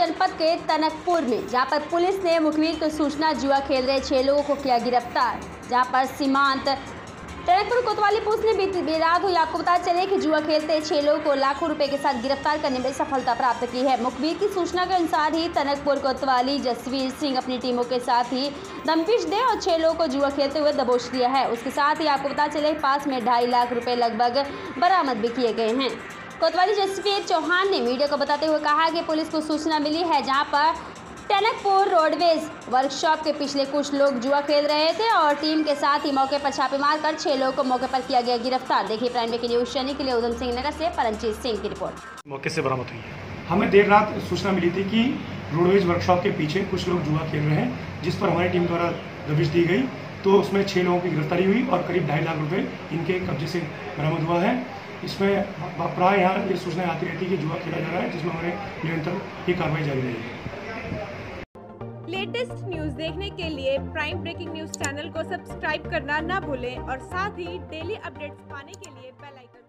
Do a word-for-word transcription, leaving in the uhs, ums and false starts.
जनपद के टनकपुर में, जहां पर पुलिस ने मुखबिर की सूचना जुआ खेल रहे छह लोगों को किया गिरफ्तार। जहां पर सीमांत टनकपुर कोतवाली पुलिस ने बीती रात हुई आपको बता चले कि जुआ खेलते छह लोगों को लाखों रुपए के साथ गिरफ्तार करने में सफलता प्राप्त की है। मुखबिर की सूचना के अनुसार ही टनकपुर कोतवाली जसवीर सिंह अपनी टीमों के साथ ही दमपिश दे और छह लोगों को जुआ खेलते हुए दबोच लिया है। उसके साथ ही आपको बता चले पास में ढाई लाख रुपए लगभग बरामद भी किए गए हैं। कोतवाली जसवीर चौहान ने मीडिया को बताते हुए कहा कि पुलिस को सूचना मिली है जहां पर टनकपुर रोडवेज वर्कशॉप के पिछले कुछ लोग जुआ खेल रहे थे और टीम के साथ ही मौके पर छापे मारकर छह लोगों को मौके पर किया गया गिरफ्तार। देखिए प्राइम ब्रेकिंग न्यूज चैनल के लिए उधम सिंह नगर से परमजीत सिंह की रिपोर्ट। मौके से बरामद हुई है। हमें देर रात सूचना मिली थी कि रोडवेज वर्कशॉप के पीछे कुछ लोग जुआ खेल रहे हैं, जिस पर हमारी टीम द्वारा दबिश दी गई तो उसमें छह लोगों की गिरफ्तारी हुई और करीब ढाई लाख रुपए इनके कब्जे से बरामद हुआ है। इसमें प्राय यहाँ ये सूचनाएं आती रहती है कि जुआ खेला जा रहा है, जिसमें हमारे निरंतर ये कार्रवाई जारी रहेगी। लेटेस्ट न्यूज देखने के लिए प्राइम ब्रेकिंग न्यूज चैनल को सब्सक्राइब करना ना भूलें और साथ ही डेली अपडेट्स पाने के लिए बेल आइकन